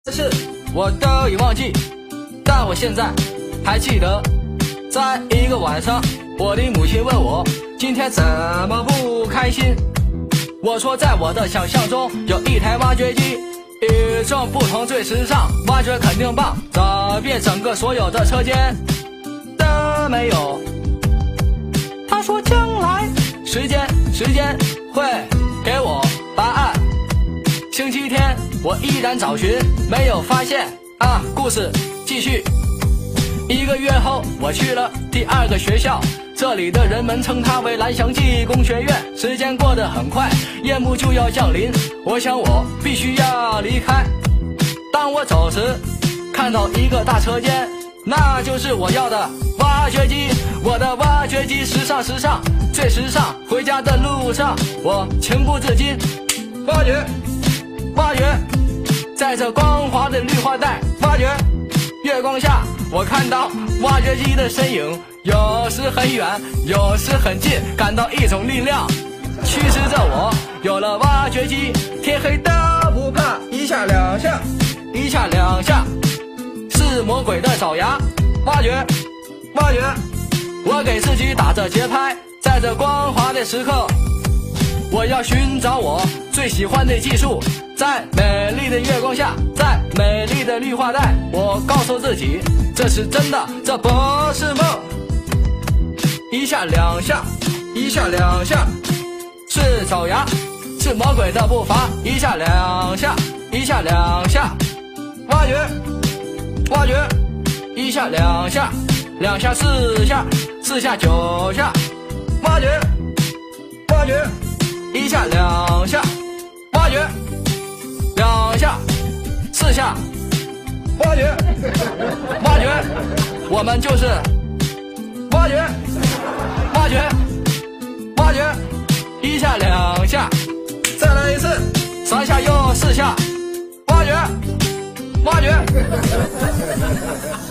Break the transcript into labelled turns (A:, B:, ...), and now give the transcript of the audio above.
A: 事我都已忘记，但我现在还记得，在一个晚上，我的母亲问我今天怎么不开心。我说在我的想象中有一台挖掘机，与众不同最时尚，挖掘肯定棒，找遍整个所有的车间都没有。他说将来时间会给我答案。星期天我依然找寻，没有发现啊。故事继续。1个月后我去了第2个学校，这里的人们称它为蓝翔技工学院。时间过得很快，夜幕就要降临，我想我必须要离开。当我走时看到一个大车间，那就是我要的挖掘机。我的挖掘机时尚最时尚。回家的路上我情不自禁挖掘，在这光滑的绿化带挖掘。月光下我看到挖掘机的身影，有时很远有时很近，感到一种力量驱使着我。有了挖掘机，天黑都不怕，一下两下是魔鬼的爪牙。挖掘，我给自己打着节拍，在这光滑的时刻，我要寻找我最喜欢的技术。在美丽的月光下，在美丽的绿化带，我告诉自己这是真的，这不是梦。一下两下是爪牙，是魔鬼的步伐。一下两下挖掘，一下两下4下4下9下挖掘，一下两下挖掘，2下4下挖掘，我们就是挖掘，一下2下，再来一次，3下又4下挖掘。